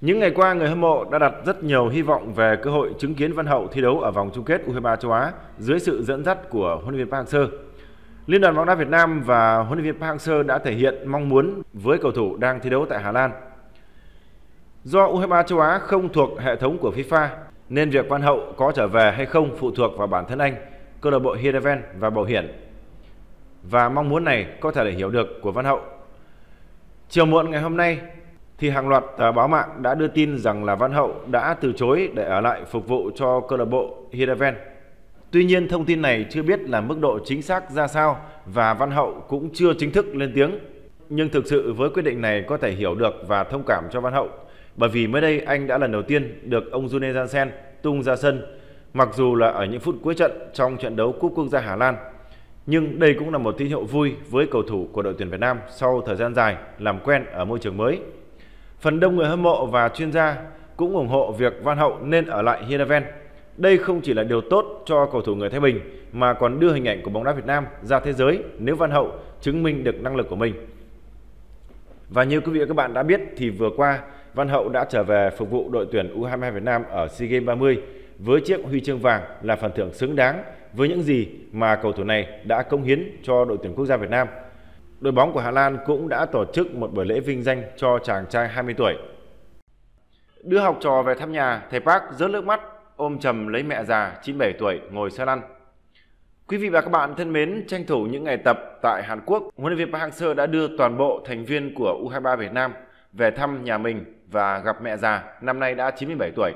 Những ngày qua, người hâm mộ đã đặt rất nhiều hy vọng về cơ hội chứng kiến Văn Hậu thi đấu ở vòng chung kết U23 châu Á dưới sự dẫn dắt của huấn luyện viên Park Hang-seo. Liên đoàn bóng đá Việt Nam và huấn luyện viên Park Hang-seo đã thể hiện mong muốn với cầu thủ đang thi đấu tại Hà Lan. Do U23 châu Á không thuộc hệ thống của FIFA, nên việc Văn Hậu có trở về hay không phụ thuộc vào bản thân anh, câu lạc bộ Heerenveen và Bảo Hiển. Và mong muốn này có thể để hiểu được của Văn Hậu. Chiều muộn ngày hôm nay, thì hàng loạt tờ báo mạng đã đưa tin rằng là Văn Hậu đã từ chối để ở lại phục vụ cho câu lạc bộ Heerenveen. Tuy nhiên, thông tin này chưa biết là mức độ chính xác ra sao và Văn Hậu cũng chưa chính thức lên tiếng. Nhưng thực sự với quyết định này có thể hiểu được và thông cảm cho Văn Hậu, bởi vì mới đây anh đã lần đầu tiên được ông Rune Jansen tung ra sân, mặc dù là ở những phút cuối trận trong trận đấu Cúp Quốc gia Hà Lan. Nhưng đây cũng là một tín hiệu vui với cầu thủ của đội tuyển Việt Nam sau thời gian dài làm quen ở môi trường mới. Phần đông người hâm mộ và chuyên gia cũng ủng hộ việc Văn Hậu nên ở lại Heerenveen. Đây không chỉ là điều tốt cho cầu thủ người Thái Bình mà còn đưa hình ảnh của bóng đá Việt Nam ra thế giới nếu Văn Hậu chứng minh được năng lực của mình. Và như quý vị và các bạn đã biết thì vừa qua Văn Hậu đã trở về phục vụ đội tuyển U22 Việt Nam ở SEA Games 30 với chiếc huy chương vàng là phần thưởng xứng đáng với những gì mà cầu thủ này đã cống hiến cho đội tuyển quốc gia Việt Nam. Đội bóng của Hà Lan cũng đã tổ chức một buổi lễ vinh danh cho chàng trai 20 tuổi. Đưa học trò về thăm nhà, thầy Park rớt nước mắt, ôm chầm lấy mẹ già 97 tuổi ngồi xe lăn. Quý vị và các bạn thân mến, tranh thủ những ngày tập tại Hàn Quốc, huấn luyện viên Park Hang-seo đã đưa toàn bộ thành viên của U23 Việt Nam về thăm nhà mình và gặp mẹ già, năm nay đã 97 tuổi.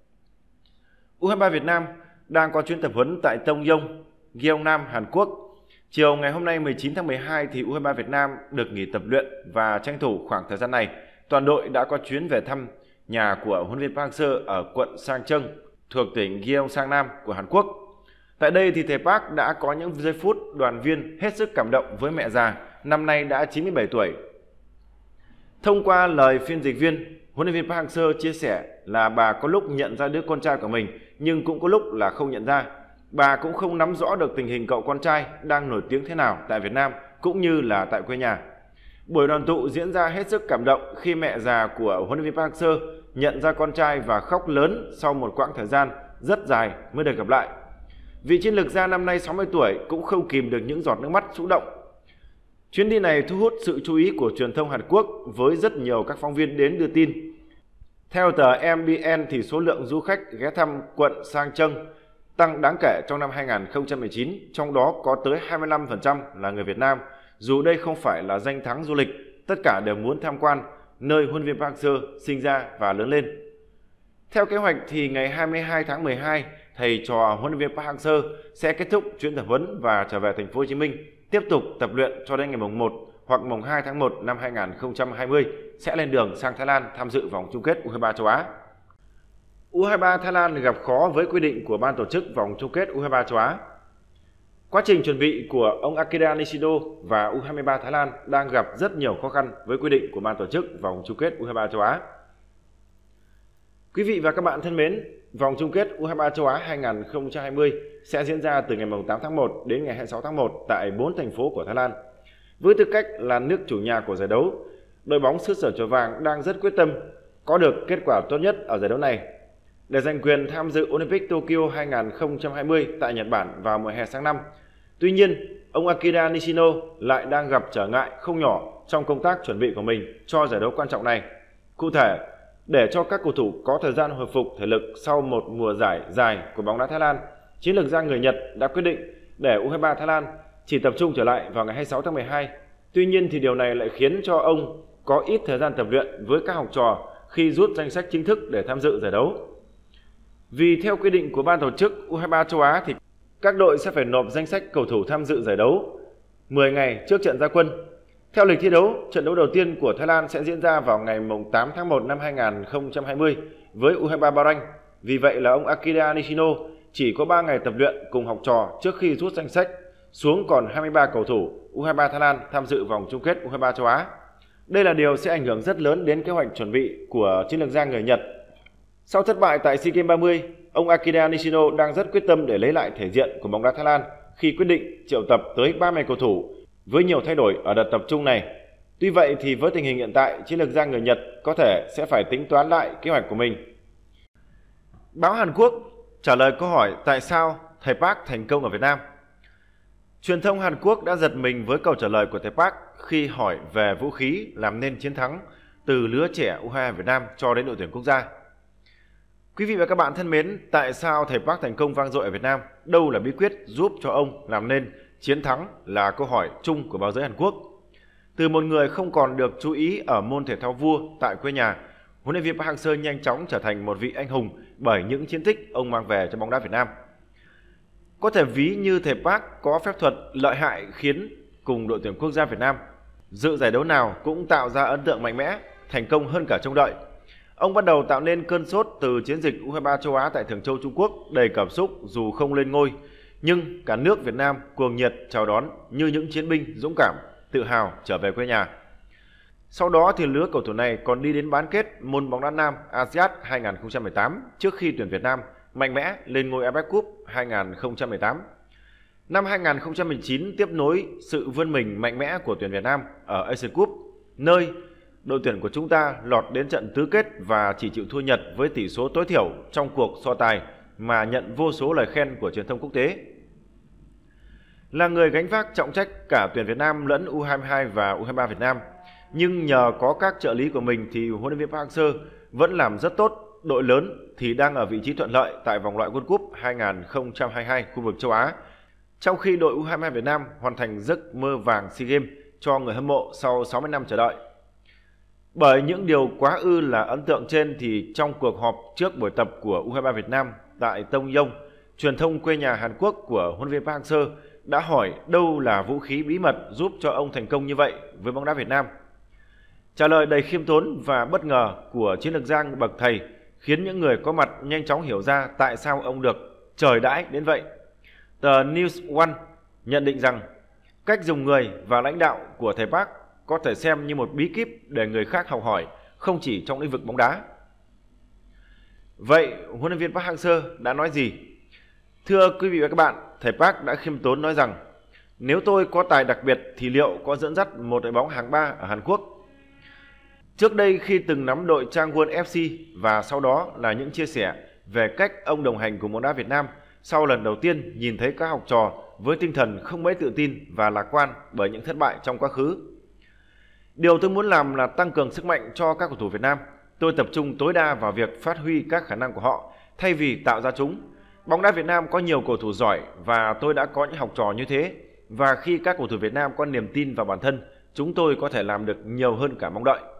U23 Việt Nam đang có chuyến tập huấn tại Tông Yong, Gyeongnam, Hàn Quốc. Chiều ngày hôm nay 19 tháng 12 thì U23 Việt Nam được nghỉ tập luyện và tranh thủ khoảng thời gian này, toàn đội đã có chuyến về thăm nhà của huấn luyện viên Park Hang-seo ở quận Sangcheon thuộc tỉnh Gyeongsangnam của Hàn Quốc. Tại đây thì thầy Park đã có những giây phút đoàn viên hết sức cảm động với mẹ già, năm nay đã 97 tuổi. Thông qua lời phiên dịch viên, huấn luyện viên Park Hang-seo chia sẻ là bà có lúc nhận ra đứa con trai của mình nhưng cũng có lúc là không nhận ra. Bà cũng không nắm rõ được tình hình cậu con trai đang nổi tiếng thế nào tại Việt Nam cũng như là tại quê nhà. Buổi đoàn tụ diễn ra hết sức cảm động khi mẹ già của huấn luyện viên Park Hang-seo nhận ra con trai và khóc lớn sau một quãng thời gian rất dài mới được gặp lại. Vị chiến lược gia năm nay 60 tuổi cũng không kìm được những giọt nước mắt xúc động. Chuyến đi này thu hút sự chú ý của truyền thông Hàn Quốc với rất nhiều các phóng viên đến đưa tin. Theo tờ MBN thì số lượng du khách ghé thăm quận Sangcheon tăng đáng kể trong năm 2019, trong đó có tới 25% là người Việt Nam. Dù đây không phải là danh thắng du lịch, tất cả đều muốn tham quan nơi huấn luyện viên Park Hang-seo sinh ra và lớn lên. Theo kế hoạch thì ngày 22 tháng 12, thầy trò huấn luyện viên Park Hang-seo sẽ kết thúc chuyến tập huấn và trở về thành phố Hồ Chí Minh, tiếp tục tập luyện cho đến ngày mùng 1 hoặc mùng 2 tháng 1 năm 2020 sẽ lên đường sang Thái Lan tham dự vòng chung kết U23 châu Á. U23 Thái Lan gặp khó với quy định của ban tổ chức vòng chung kết U23 châu Á. Quá trình chuẩn bị của ông Akira Nishino và U23 Thái Lan đang gặp rất nhiều khó khăn với quy định của ban tổ chức vòng chung kết U23 châu Á. Quý vị và các bạn thân mến, vòng chung kết U23 châu Á 2020 sẽ diễn ra từ ngày 8 tháng 1 đến ngày 26 tháng 1 tại 4 thành phố của Thái Lan. Với tư cách là nước chủ nhà của giải đấu, đội bóng xứ sở chùa vàng đang rất quyết tâm có được kết quả tốt nhất ở giải đấu này để giành quyền tham dự Olympic Tokyo 2020 tại Nhật Bản vào mùa hè sang năm. Tuy nhiên, ông Akira Nishino lại đang gặp trở ngại không nhỏ trong công tác chuẩn bị của mình cho giải đấu quan trọng này. Cụ thể, để cho các cầu thủ có thời gian hồi phục thể lực sau một mùa giải dài của bóng đá Thái Lan, chiến lược gia người Nhật đã quyết định để U23 Thái Lan chỉ tập trung trở lại vào ngày 26 tháng 12. Tuy nhiên thì điều này lại khiến cho ông có ít thời gian tập luyện với các học trò khi rút danh sách chính thức để tham dự giải đấu. Vì theo quy định của ban tổ chức U23 châu Á thì các đội sẽ phải nộp danh sách cầu thủ tham dự giải đấu 10 ngày trước trận ra quân. Theo lịch thi đấu, trận đấu đầu tiên của Thái Lan sẽ diễn ra vào ngày 8 tháng 1 năm 2020 với U23 Bahrain. Vì vậy là ông Akira Nishino chỉ có 3 ngày tập luyện cùng học trò trước khi rút danh sách xuống còn 23 cầu thủ U23 Thái Lan tham dự vòng chung kết U23 châu Á. Đây là điều sẽ ảnh hưởng rất lớn đến kế hoạch chuẩn bị của chiến lược gia người Nhật. Sau thất bại tại SEA Games 30, ông Akira Nishino đang rất quyết tâm để lấy lại thể diện của bóng đá Thái Lan khi quyết định triệu tập tới 30 cầu thủ với nhiều thay đổi ở đợt tập trung này. Tuy vậy thì với tình hình hiện tại, chiến lược gia người Nhật có thể sẽ phải tính toán lại kế hoạch của mình. Báo Hàn Quốc trả lời câu hỏi tại sao thầy Park thành công ở Việt Nam. Truyền thông Hàn Quốc đã giật mình với câu trả lời của thầy Park khi hỏi về vũ khí làm nên chiến thắng từ lứa trẻ U22 Việt Nam cho đến đội tuyển quốc gia. Quý vị và các bạn thân mến, tại sao thầy Park thành công vang dội ở Việt Nam? Đâu là bí quyết giúp cho ông làm nên chiến thắng là câu hỏi chung của báo giới Hàn Quốc. Từ một người không còn được chú ý ở môn thể thao vua tại quê nhà, huấn luyện viên Park Hang-seo nhanh chóng trở thành một vị anh hùng bởi những chiến tích ông mang về cho bóng đá Việt Nam. Có thể ví như thầy Park có phép thuật lợi hại khiến cùng đội tuyển quốc gia Việt Nam dự giải đấu nào cũng tạo ra ấn tượng mạnh mẽ, thành công hơn cả trông đợi. Ông bắt đầu tạo nên cơn sốt từ chiến dịch U23 châu Á tại Thường Châu Trung Quốc đầy cảm xúc dù không lên ngôi, nhưng cả nước Việt Nam cuồng nhiệt chào đón như những chiến binh dũng cảm, tự hào trở về quê nhà. Sau đó thì lứa cầu thủ này còn đi đến bán kết môn bóng đá nam ASEAN 2018 trước khi tuyển Việt Nam mạnh mẽ lên ngôi AFF Cup 2018. Năm 2019 tiếp nối sự vươn mình mạnh mẽ của tuyển Việt Nam ở Asian Cup, nơi đội tuyển của chúng ta lọt đến trận tứ kết và chỉ chịu thua Nhật với tỷ số tối thiểu trong cuộc so tài mà nhận vô số lời khen của truyền thông quốc tế. Là người gánh vác trọng trách cả tuyển Việt Nam lẫn U22 và U23 Việt Nam, nhưng nhờ có các trợ lý của mình thì huấn luyện viên Park Hang-seo vẫn làm rất tốt. Đội lớn thì đang ở vị trí thuận lợi tại vòng loại World Cup 2022 khu vực châu Á, trong khi đội U22 Việt Nam hoàn thành giấc mơ vàng SEA Games cho người hâm mộ sau 60 năm chờ đợi. Bởi những điều quá ư là ấn tượng trên thì trong cuộc họp trước buổi tập của U23 Việt Nam tại Tông Yong, truyền thông quê nhà Hàn Quốc của huấn luyện viên Park Hang-seo đã hỏi đâu là vũ khí bí mật giúp cho ông thành công như vậy với bóng đá Việt Nam. Trả lời đầy khiêm tốn và bất ngờ của chiến lược gia bậc thầy khiến những người có mặt nhanh chóng hiểu ra tại sao ông được trời đãi đến vậy. Tờ News One nhận định rằng cách dùng người và lãnh đạo của thầy Park có thể xem như một bí kíp để người khác học hỏi, không chỉ trong lĩnh vực bóng đá. Vậy huấn luyện viên Park Hang-seo đã nói gì? Thưa quý vị và các bạn, thầy Park đã khiêm tốn nói rằng nếu tôi có tài đặc biệt thì liệu có dẫn dắt một đội bóng hàng 3 ở Hàn Quốc? Trước đây khi từng nắm đội Changwon FC và sau đó là những chia sẻ về cách ông đồng hành cùng bóng đá Việt Nam sau lần đầu tiên nhìn thấy các học trò với tinh thần không mấy tự tin và lạc quan bởi những thất bại trong quá khứ. Điều tôi muốn làm là tăng cường sức mạnh cho các cầu thủ Việt Nam. Tôi tập trung tối đa vào việc phát huy các khả năng của họ thay vì tạo ra chúng. Bóng đá Việt Nam có nhiều cầu thủ giỏi và tôi đã có những học trò như thế. Và khi các cầu thủ Việt Nam có niềm tin vào bản thân, chúng tôi có thể làm được nhiều hơn cả mong đợi.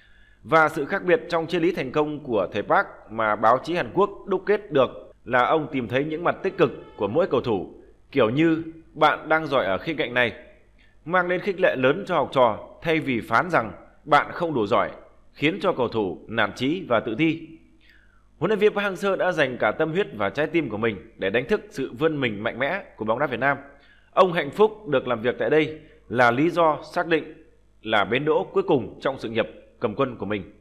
Và sự khác biệt trong triết lý thành công của thầy Park mà báo chí Hàn Quốc đúc kết được là ông tìm thấy những mặt tích cực của mỗi cầu thủ, kiểu như bạn đang giỏi ở khía cạnh này, mang đến khích lệ lớn cho học trò thay vì phán rằng bạn không đủ giỏi, khiến cho cầu thủ nản chí và tự ti. Huấn luyện viên Park Hang-seo đã dành cả tâm huyết và trái tim của mình để đánh thức sự vươn mình mạnh mẽ của bóng đá Việt Nam. Ông hạnh phúc được làm việc tại đây là lý do xác định là bến đỗ cuối cùng trong sự nghiệp cầm quân của mình.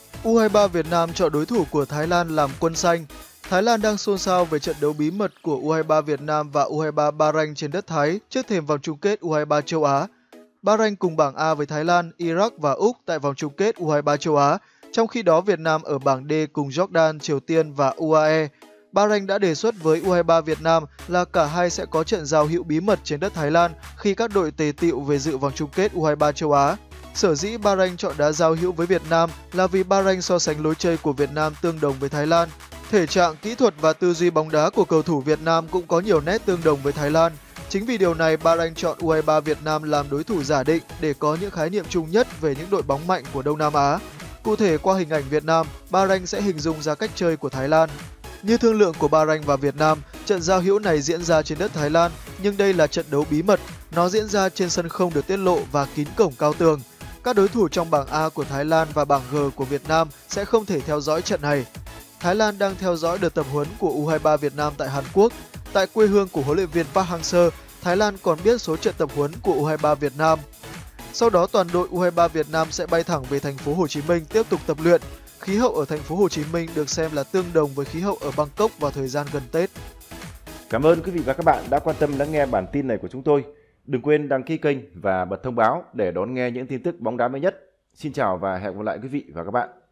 U23 Việt Nam chọn đối thủ của Thái Lan làm quân xanh. Thái Lan đang xôn xao về trận đấu bí mật của U23 Việt Nam và U23 Bahrain trên đất Thái trước thềm vòng chung kết U23 châu Á. Bahrain cùng bảng A với Thái Lan, Iraq và Úc tại vòng chung kết U23 châu Á, trong khi đó Việt Nam ở bảng D cùng Jordan, Triều Tiên và UAE. Bahrain đã đề xuất với U23 Việt Nam là cả hai sẽ có trận giao hữu bí mật trên đất Thái Lan khi các đội tề tựu về dự vòng chung kết U23 châu Á. Sở dĩ Bahrain chọn đá giao hữu với Việt Nam là vì Bahrain so sánh lối chơi của Việt Nam tương đồng với Thái Lan. Thể trạng, kỹ thuật và tư duy bóng đá của cầu thủ Việt Nam cũng có nhiều nét tương đồng với Thái Lan. Chính vì điều này, Bahrain chọn U23 Việt Nam làm đối thủ giả định để có những khái niệm chung nhất về những đội bóng mạnh của Đông Nam Á. Cụ thể, qua hình ảnh Việt Nam, Bahrain sẽ hình dung ra cách chơi của Thái Lan. Như thương lượng của Bahrain và Việt Nam, trận giao hữu này diễn ra trên đất Thái Lan, nhưng đây là trận đấu bí mật. Nó diễn ra trên sân không được tiết lộ và kín cổng cao tường. Các đối thủ trong bảng A của Thái Lan và bảng G của Việt Nam sẽ không thể theo dõi trận này. Thái Lan đang theo dõi đợt tập huấn của U23 Việt Nam tại Hàn Quốc. Tại quê hương của huấn luyện viên Park Hang-seo, Thái Lan còn biết số trận tập huấn của U23 Việt Nam. Sau đó toàn đội U23 Việt Nam sẽ bay thẳng về thành phố Hồ Chí Minh tiếp tục tập luyện. Khí hậu ở thành phố Hồ Chí Minh được xem là tương đồng với khí hậu ở Bangkok vào thời gian gần Tết. Cảm ơn quý vị và các bạn đã quan tâm lắng nghe bản tin này của chúng tôi. Đừng quên đăng ký kênh và bật thông báo để đón nghe những tin tức bóng đá mới nhất. Xin chào và hẹn gặp lại quý vị và các bạn.